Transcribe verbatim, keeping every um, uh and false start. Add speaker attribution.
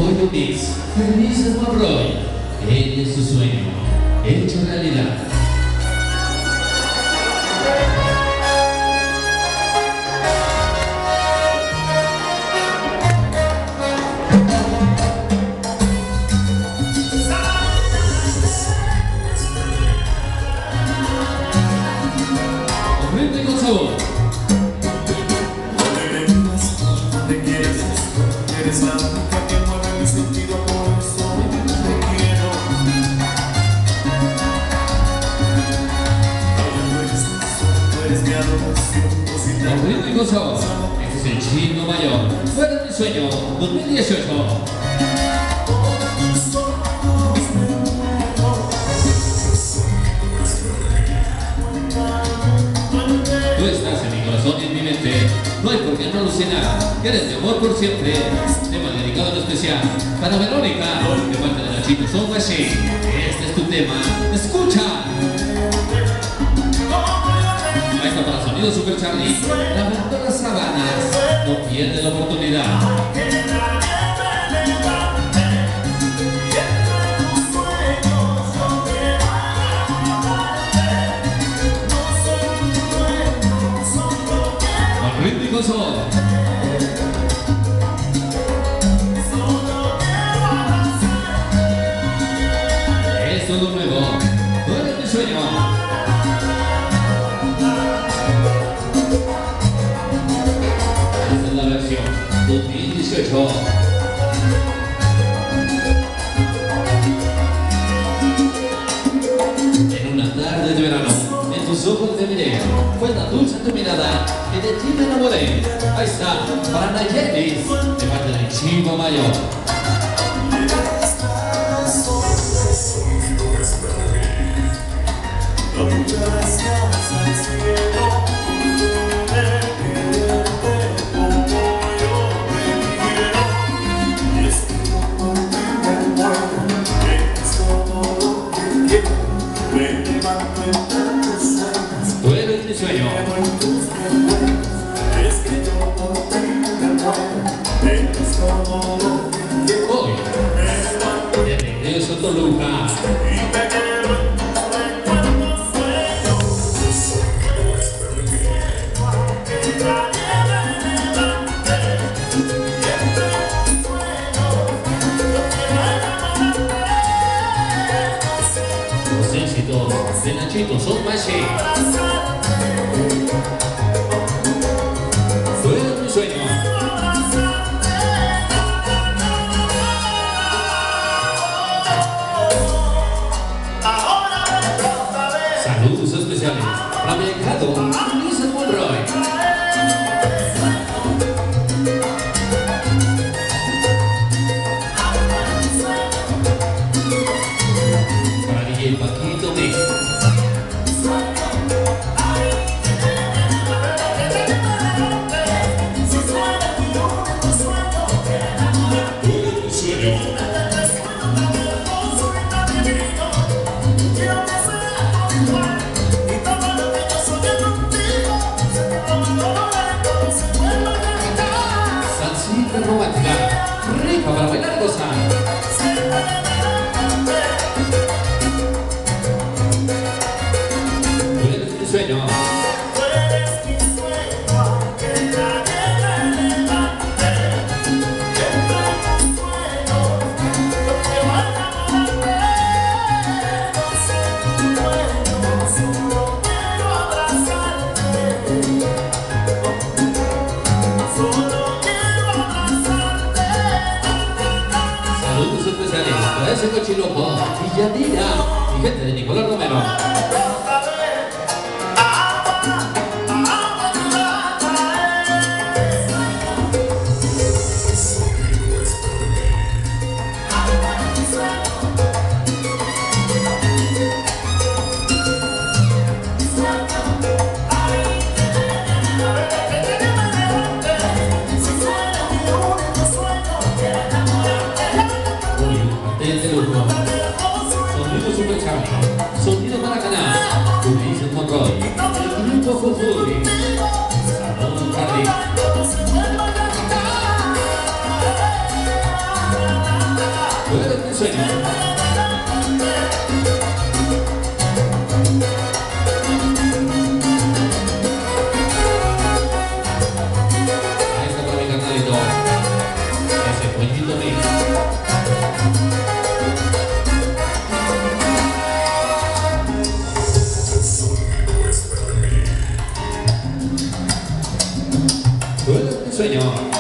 Speaker 1: Pollo Mix, Feliz Monroy, él es su sueño, hecho realidad. Ofrenda con sabor.
Speaker 2: Te quieres, eres la única que mueve mi sentido, por eso te quiero. Tú eres mi sol, tú eres mi adoración.
Speaker 1: Ofrenda con sabor. Este es el Chino Mayor. Fuera de mi sueño, dos mil dieciocho. Tú estás en mi corazón y en mi mente. No hay por qué no alucinar. Que eres mi amor por siempre. Tema dedicado en especial para Verónica, de parte de la Chino Soul Machine. Este es tu tema. Escucha. Ahí está para Sonido Super Charlie. Lavando las sabanas. No pierdes la oportunidad. Rítmico son. Esto es lo nuevo. Tú eres mi sueño. Esta es la versión dos mil dieciocho. En una tarde de verano, en tus ojos te miré. Fue tan dulce tu mirada que de ti me enamoré. Ahí está, para Nayelis, de parte del Chino Mayor. Tú eres mi sueño. Hoy, de regreso a Toluca. Los éxitos de Nachito Soul Machine. Tú eres mi sueño. Saludos especiales para mi encanto, Feliz Monroy. Para D J Paquito Mix. Salsita romántica, rica para bailar y gozar. Tú eres mi sueño. Saludos especiales para ese cochiloco y Yadira, mi gente de Nicolás Romero. Desde lujo. Sonido Super Charlie, Sonido Maracaná. sueño.